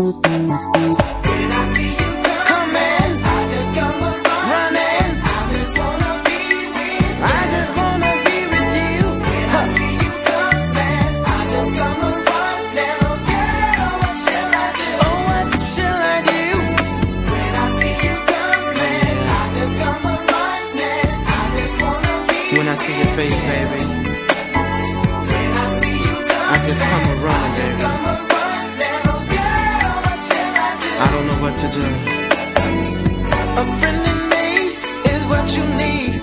When I see you coming, I just come running. I just wanna be with you. I just wanna be with you. When I see you coming, I just come running. Oh girl, what shall I do? Oh, what shall I do? When I see you coming, I just come running. I just wanna be with you. When I see your face, baby, when I see you coming, I just come running, baby. I don't know what to do. A friend in me is what you need.